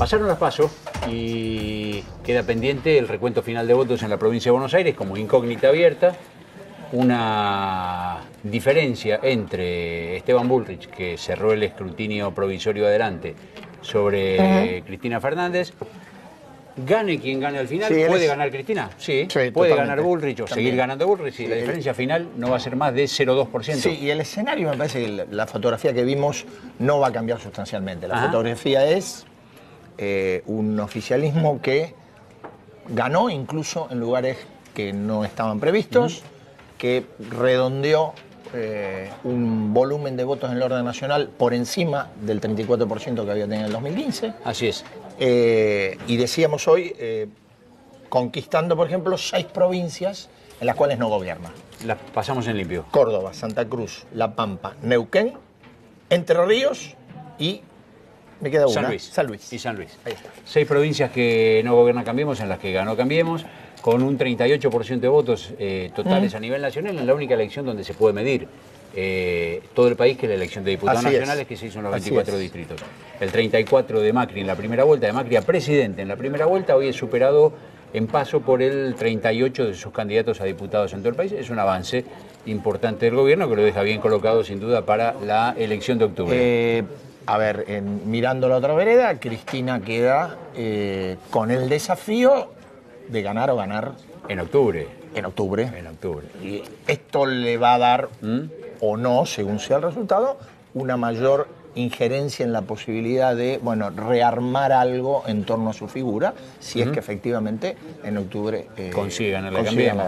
Pasaron las PASO y queda pendiente el recuento final de votos en la provincia de Buenos Aires como incógnita abierta. Una diferencia entre Esteban Bullrich, que cerró el escrutinio provisorio adelante, sobre Cristina Fernández. Gane quien gane al final, sí, ¿puede ganar Cristina? Sí, puede totalmente. ganar Bullrich o seguir ganando Bullrich, y la diferencia final no va a ser más de 0,2%. Sí, y el escenario, me parece que la fotografía que vimos no va a cambiar sustancialmente. La fotografía es un oficialismo que ganó incluso en lugares que no estaban previstos, que redondeó un volumen de votos en el orden nacional por encima del 34% que había tenido en el 2015. Así es. Y decíamos hoy, conquistando, por ejemplo, 6 provincias en las cuales no gobierna. Las pasamos en limpio. Córdoba, Santa Cruz, La Pampa, Neuquén, Entre Ríos y... me queda una. San Luis. Y San Luis. Ahí está. 6 provincias que no gobierna Cambiemos, en las que ganó Cambiemos, con un 38% de votos totales a nivel nacional, en la única elección donde se puede medir todo el país, que es la elección de diputados nacionales, que se hizo en los 24 distritos. El 34 de Macri en la primera vuelta, de Macri a presidente en la primera vuelta, hoy es superado en paso por el 38 de sus candidatos a diputados en todo el país. Es un avance importante del gobierno que lo deja bien colocado, sin duda, para la elección de octubre. A ver, mirando la otra vereda, Cristina queda con el desafío de ganar o ganar en octubre. En octubre. En octubre. Y esto le va a dar, o no, según sea el resultado, una mayor injerencia en la posibilidad de, bueno, rearmar algo en torno a su figura, si es que efectivamente en octubre consigue ganar la Cambiemos.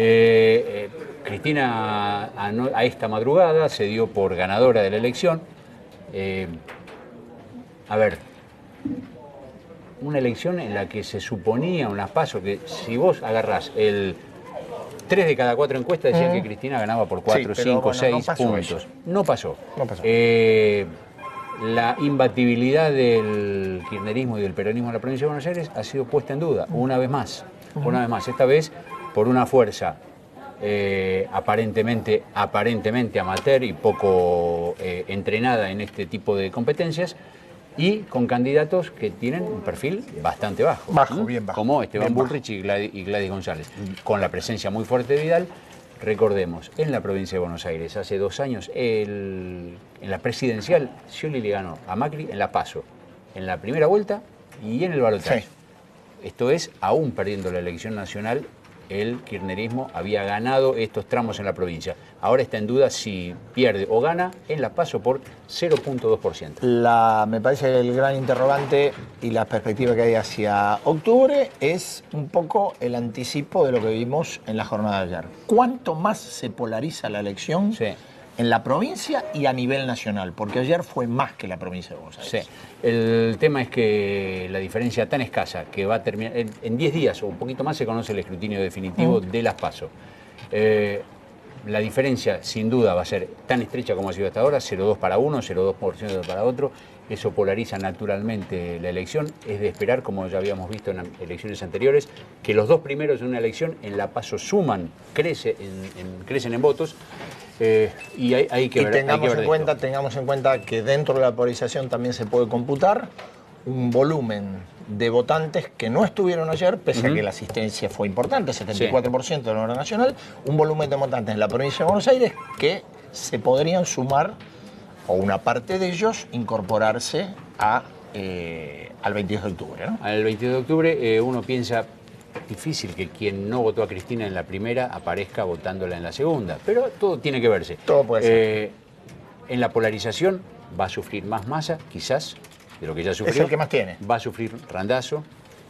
Cristina a esta madrugada se dio por ganadora de la elección. A ver, una elección en la que se suponía, unas PASO, que si vos agarrás 3 de cada 4 encuestas decían que Cristina ganaba por 4, 5, 6 puntos. No pasó. La imbatibilidad del kirchnerismo y del peronismo en la provincia de Buenos Aires ha sido puesta en duda, una vez más. Una vez más, esta vez por una fuerza aparentemente amateur y poco entrenada en este tipo de competencias, y con candidatos que tienen un perfil bastante bajo. Bien bajo. Como Esteban Bullrich y Gladys González. Con la presencia muy fuerte de Vidal. Recordemos, en la provincia de Buenos Aires, hace 2 años, en la presidencial, Scioli le ganó a Macri en la PASO, en la primera vuelta y en el balotaje. Sí. Esto es, aún perdiendo la elección nacional, el kirchnerismo había ganado estos tramos en la provincia. Ahora está en duda si pierde o gana en la PASO por 0,2%. Me parece que el gran interrogante y la perspectiva que hay hacia octubre es un poco el anticipo de lo que vimos en la jornada de ayer. ¿Cuánto más se polariza la elección en la provincia y a nivel nacional? Porque ayer fue más que la provincia de Buenos Aires. Sí. El tema es que la diferencia tan escasa que va a terminar... En 10 días o un poquito más se conoce el escrutinio definitivo de las PASO. La diferencia, sin duda, va a ser tan estrecha como ha sido hasta ahora, 0,2 para uno, 0,2% para otro. Eso polariza naturalmente la elección. Es de esperar, como ya habíamos visto en elecciones anteriores, que los 2 primeros en una elección en la PASO suman, crecen en votos. Y hay que ver. Tengamos en cuenta que dentro de la polarización también se puede computar un volumen de votantes que no estuvieron ayer, pese a que la asistencia fue importante, 74% de la hora nacional, un volumen de votantes en la provincia de Buenos Aires que se podrían sumar, o una parte de ellos, incorporarse al 22 de octubre. ¿No? Al 22 de octubre uno piensa... difícil que quien no votó a Cristina en la primera aparezca votándola en la segunda, pero todo tiene que verse. Todo puede ser. En la polarización va a sufrir más Massa, quizás, de lo que ya sufrió. Es el que más tiene. Va a sufrir Randazzo.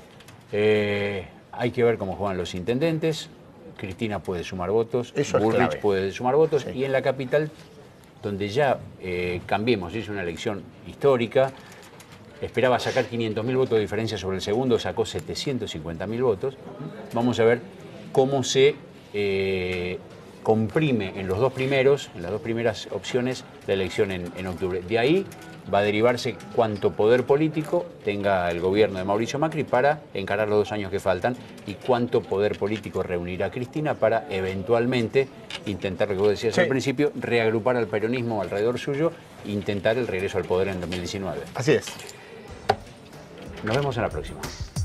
Hay que ver cómo juegan los intendentes. Cristina puede sumar votos, Bullrich puede sumar votos, y en la capital, donde ya Cambiemos, hizo una elección histórica, esperaba sacar 500.000 votos de diferencia sobre el segundo, sacó 750.000 votos. Vamos a ver cómo se comprime en los 2 primeros, en las 2 primeras opciones, la elección en octubre. De ahí va a derivarse cuánto poder político tenga el gobierno de Mauricio Macri para encarar los 2 años que faltan, y cuánto poder político reunirá Cristina para eventualmente intentar, lo que vos decías al principio, reagrupar al peronismo alrededor suyo e intentar el regreso al poder en 2019. Así es. Nos vemos en la próxima.